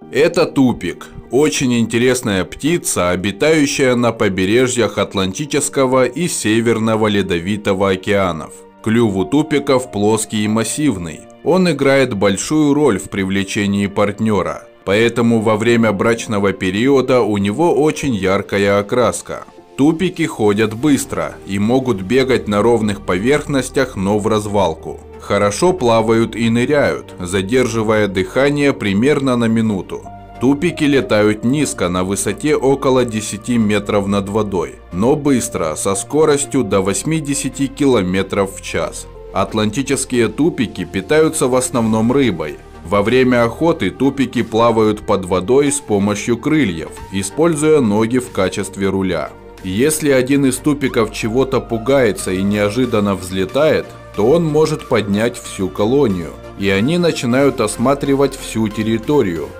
Это тупик. Очень интересная птица, обитающая на побережьях Атлантического и Северного Ледовитого океанов. Клюв у тупиков плоский и массивный. Он играет большую роль в привлечении партнера, поэтому во время брачного периода у него очень яркая окраска. Тупики ходят быстро и могут бегать на ровных поверхностях, но в развалку. Хорошо плавают и ныряют, задерживая дыхание примерно на минуту. Тупики летают низко, на высоте около 10 метров над водой, но быстро, со скоростью до 80 км в час. Атлантические тупики питаются в основном рыбой. Во время охоты тупики плавают под водой с помощью крыльев, используя ноги в качестве руля. Если один из тупиков чего-то пугается и неожиданно взлетает, то он может поднять всю колонию, и они начинают осматривать всю территорию,